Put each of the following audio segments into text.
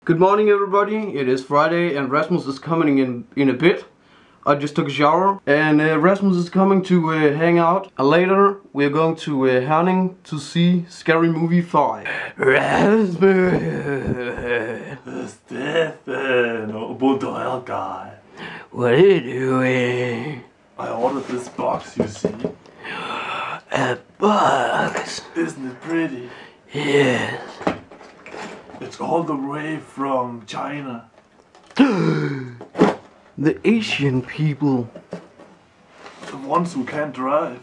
Good morning everybody, it is Friday and Rasmus is coming in a bit. I just took a shower and Rasmus is coming to hang out. Later we are going to Herning to see Scary Movie 5. Rasmus! Stefan, Obodoyle guy. What are you doing? I ordered this box, you see. A box? Isn't it pretty? Yes. It's all the way from China. The Asian people. The ones who can't drive.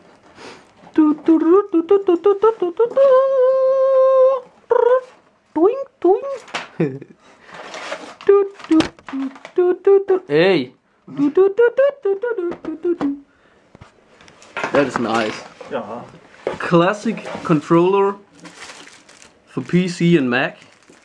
Hey. That is nice. Yeah. Classic controller for PC and Mac.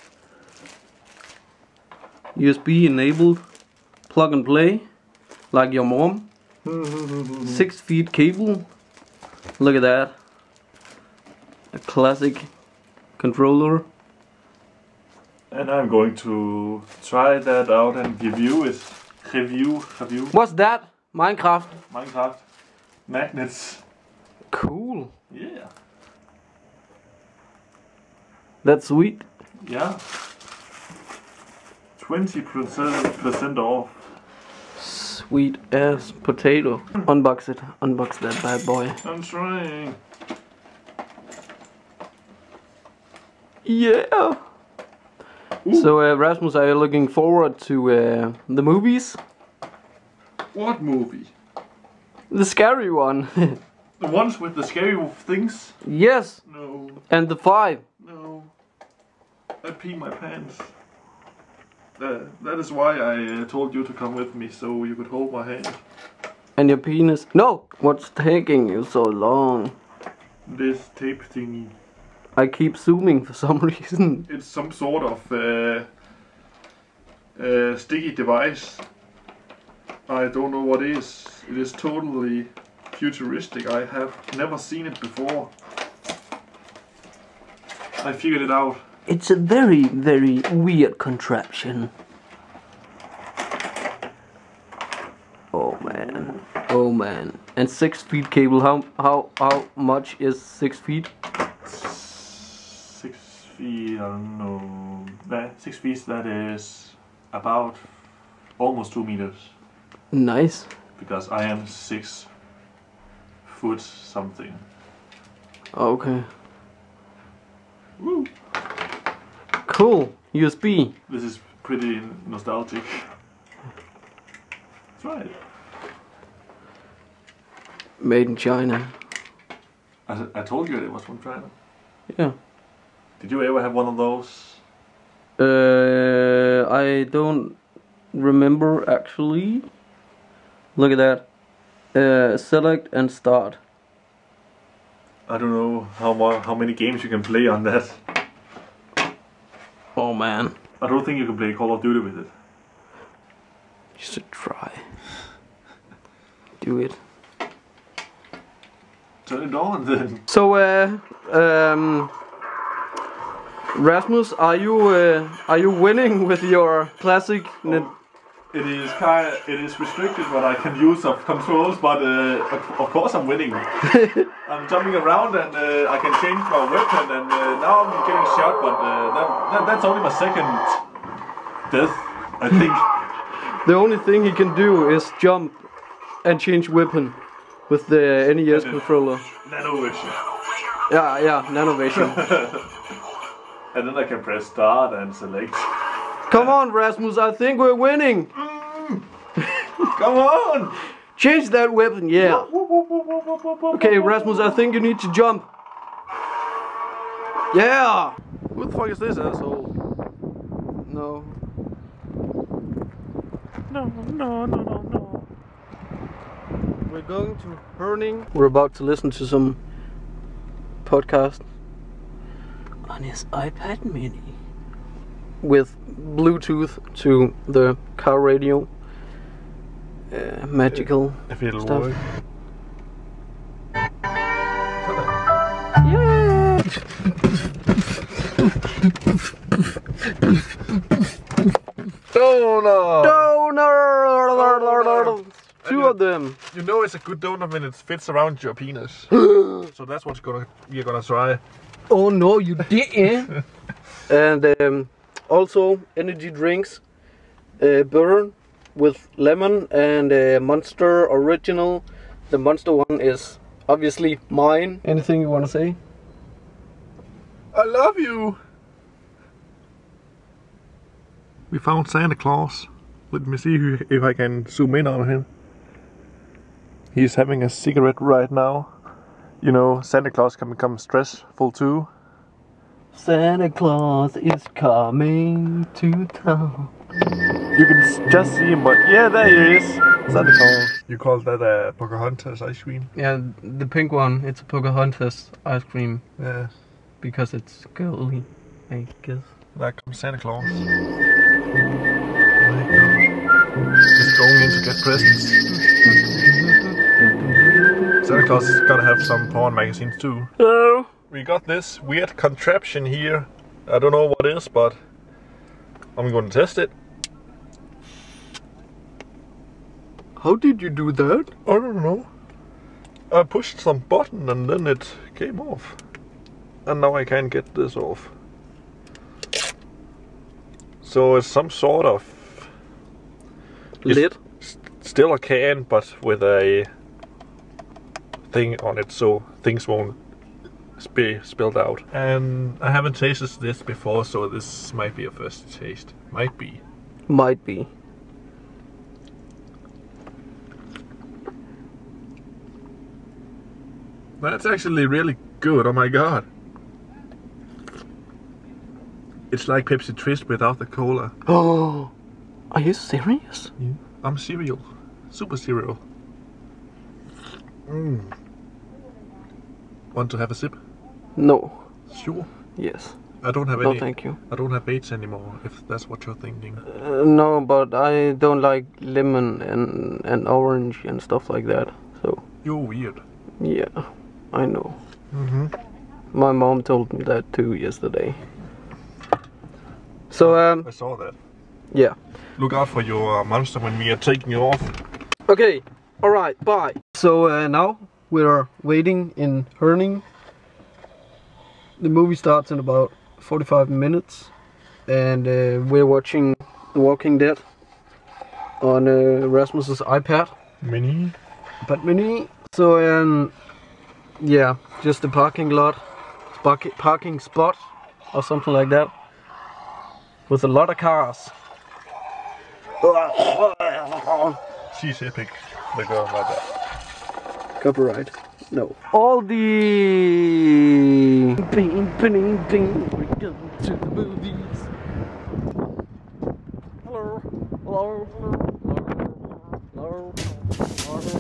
USB enabled. Plug and play. Like your mom. 6 feet cable. Look at that. A classic controller. And I'm going to try that out and give you a review. What's that? Minecraft. Minecraft. Magnets. Cool. Yeah. That's sweet. Yeah. 20% off. Sweet ass potato. Unbox it. Unbox that bad boy. I'm trying. Yeah. Ooh. So Rasmus, are you looking forward to the movies? What movie? The scary one. The ones with the scary things? Yes. No. And the 5. No. I peed my pants. That is why I told you to come with me, so you could hold my hand. And your penis. No! What's taking you so long? This tape thingy. I keep zooming for some reason. It's some sort of sticky device. I don't know what it is. It is totally futuristic. I have never seen it before. I figured it out. It's a very, very weird contraption. Oh man. Oh man. And 6 feet cable. How much is 6 feet? 6 feet, I don't know. 6 feet, that is about almost 2 meters. Nice. Because I am 6 foot something. Okay. Woo. Cool. USB. This is pretty nostalgic. Try it. Made in China. I told you it was from China. Yeah. Did you ever have one of those? I don't remember actually. Look at that. Select and start. I don't know how many games you can play on that. Oh man. I don't think you can play Call of Duty with it. You should try. Do it. Turn it on then. So Rasmus, are you winning with your classic? It is restricted what I can use of controls, but of course I'm winning. I'm jumping around and I can change my weapon, and now I'm getting shot, but that's only my second death, I think. The only thing he can do is jump and change weapon with the NES controller. Nanovision. Yeah, Nanovision. And then I can press start and select. Come on, Rasmus, I think we're winning. Come on! Change that weapon, yeah. Okay, Rasmus, I think you need to jump. Yeah! Who the fuck is this asshole? No. No. We're going to Herning. We're about to listen to some podcast on his iPad mini with Bluetooth to the car radio. Magical if it'll stuff. work. Yeah! Donut! Donut! Two of them. You know it's a good donut when it fits around your penis. So that's what we're gonna try. Oh no, you didn't. And also energy drinks, burn with lemon and Monster Original. The Monster one is obviously mine. Anything you want to say? I love you. We found Santa Claus. Let me see if I can zoom in on him. He's having a cigarette right now. You know, Santa Claus can become stressful too. Santa Claus is coming to town. You can just see him, but yeah, there he is. Santa Claus. You call that a Pocahontas ice cream? Yeah, the pink one, it's a Pocahontas ice cream. Yeah. Because it's girly, I guess. There comes Santa Claus. Oh my God. Just going in to get presents. Santa Claus is gonna have some porn magazines too. Hello. We got this weird contraption here. I don't know what it is, but I'm going to test it. How did you do that? I don't know. I pushed some button and then it came off. And now I can't get this off. So it's some sort of lid. Still a can, but with a thing on it, so things won't be spilled out. And I haven't tasted this before, so this might be a first taste. Might be. Might be. That's actually really good. Oh my God. It's like Pepsi Twist without the cola. Oh, are you serious? Yeah. I'm cereal. Super cereal. Want to have a sip? No. Sure. Yes. I don't have No, any. thank you. I don't have AIDS anymore, if that's what you're thinking. No, but I don't like lemon and orange and stuff like that. So. You're weird. Yeah, I know. My mom told me that too yesterday. So I saw that. yeah. Look out for your monster when we are taking you off. Okay. All right. Bye. So now we are waiting in Herning. The movie starts in about 45 minutes, and we're watching The Walking Dead on Rasmus's iPad. Mini. So yeah, just a parking lot, parking spot, or something like that, with a lot of cars. She's epic. The girl like that. Copyright. No. All the we're going to the movies. Hello. Hello. Hello. Hello.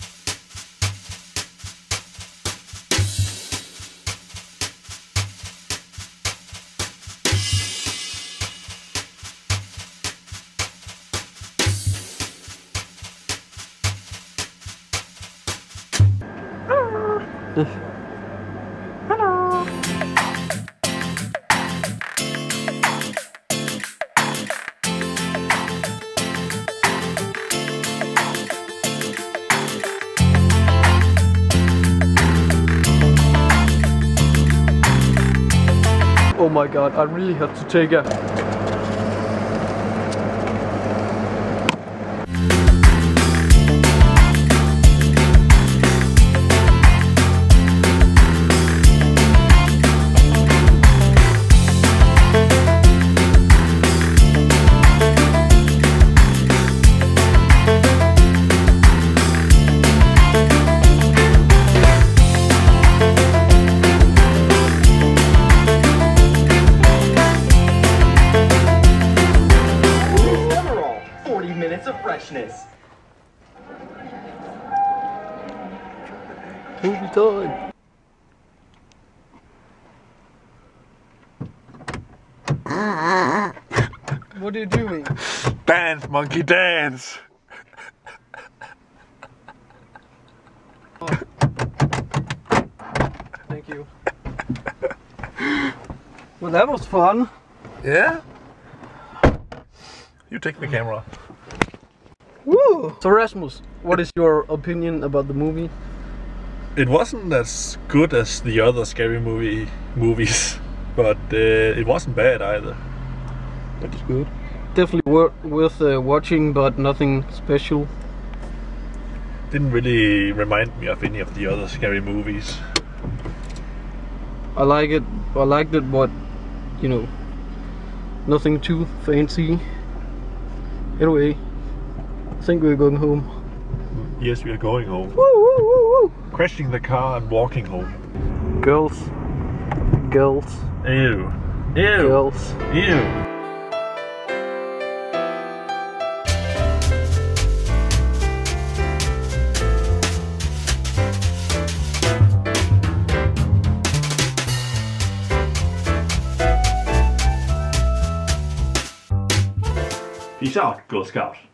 Oh my God, I really have to take a... Freshness. Movie time. What are you doing? Dance, monkey, dance! Oh. Thank you. Well, that was fun. Yeah? You take the camera. Woo! So Rasmus, what is your opinion about the movie? It wasn't as good as the other scary movies, but it wasn't bad either. That's good. Definitely worth watching, but nothing special. Didn't really remind me of any of the other scary movies. I like it. I liked it, but you know, nothing too fancy. Anyway, I think we're going home. Yes, we are going home. Woo, woo, woo, woo. Crashing the car and walking home. Girls. Girls. Ew. Ew. Girls. Ew. Peace out, Girl Scout.